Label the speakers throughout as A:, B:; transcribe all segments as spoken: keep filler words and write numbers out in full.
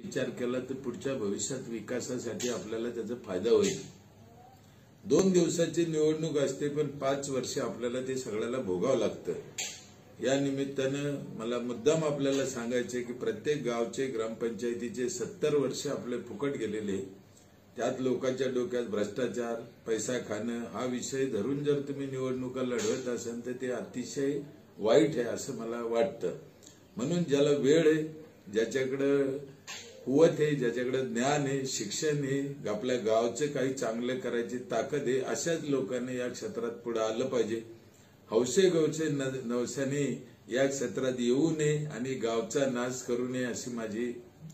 A: विचार केला तर पुढच्या भविष्यात विकासासाठी आपल्याला त्याचा फायदा होईल। दोन दिवसाची निवडणूक असते पण पाच वर्ष आपल्याला ते सगळ्याला भोगावं लागतं। या निमित्तानं मला मुद्दाम आपल्याला सांगायचे की प्रत्येक गावचे ग्रामपंचायतीचे सत्तर वर्ष आपले फुकट गेलेले, त्यात लोकांच्या डोक्यात भ्रष्टाचार, पैसा खाणं हा विषय धरून जर तुम्ही निवडणुका लढवत असाल तर ते अतिशय वाईट आहे असं मला वाटतं। म्हणून ज्याला वेळ आहे, ज्याच्याकडे कुवत आहे, ज्याच्याकडे ज्ञान आहे, शिक्षण आहे, आपल्या गावचे काही चांगले करायची ताकद आहे, अशाच लोकांनी या क्षेत्रात पुढे आलं पाहिजे। हौसे गवसे नवसाने या क्षेत्रात येऊ नये आणि गावचा नाश करू नये अशी माझी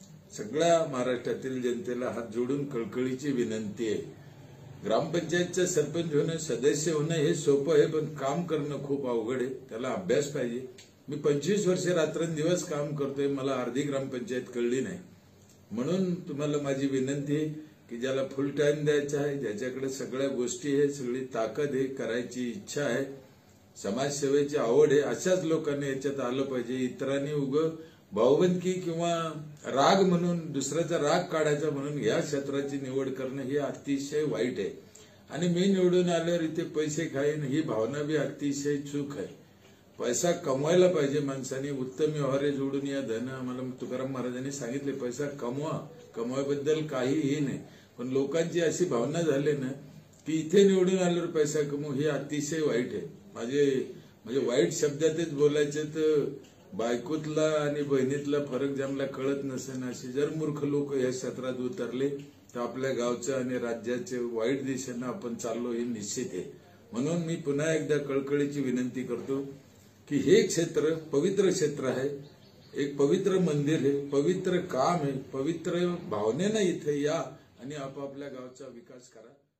A: सगळ्या महाराष्ट्रातील जनतेला हात जोडून कळकळीची विनंती आहे। ग्रामपंचायतचा सरपंच होणं, सदस्य होणं हे सोपं आहे, पण काम करणं खूप अवघड आहे, त्याला अभ्यास पाहिजे। मी पंचवीस वर्ष रात्रंदिवस काम करतोय, मला अर्धी ग्रामपंचायत कळली नाही। म्हणून तुम्हाला माझी विनंती आहे की ज्याला फुल टाइम द्यायचा आहे, ज्याच्याकडे सगळ्या गोष्टी आहे, सगळी ताकद आहे, करायची इच्छा आहे, समाजसेवेची आवड आहे, अशाच लोकांनी याच्यात आलं पाहिजे। इतरांनी उग भावबंदकी किंवा राग म्हणून दुसऱ्याचा राग काढायचा म्हणून या क्षेत्राची निवड करणं हे अतिशय वाईट आहे। आणि मी निवडून आल्यावर इथे पैसे खाईन ही भावना बी अतिशय चूक आहे। पैसा कमवायला पाहिजे माणसाने, उत्तम व्यवहारे जोडून या धन, आम्हाला तुकाराम महाराजांनी सांगितले पैसा कमवा, कमवायबद्दल काहीही नाही, पण लोकांची अशी भावना झाली ना की इथे निवडून आल्यावर पैसा कमवू हे अतिशय वाईट आहे। माझे म्हणजे वाईट शब्दातच बोलायचे तर बायकोतला आणि बहिणीतला फरक ज्याला कळत नसेल असे जर मूर्ख लोक या क्षेत्रात उतरले तर आपल्या गावचं आणि राज्याचे वाईट दिशेनं आपण चाललो हे निश्चित आहे। म्हणून मी पुन्हा एकदा कळकळीची विनंती करतो की हे क्षेत्र पवित्र क्षेत्र आहे, एक पवित्र मंदिर आहे, पवित्र काम आहे, पवित्र भावनेनं इथे या आणि आपापल्या गावचा विकास करा।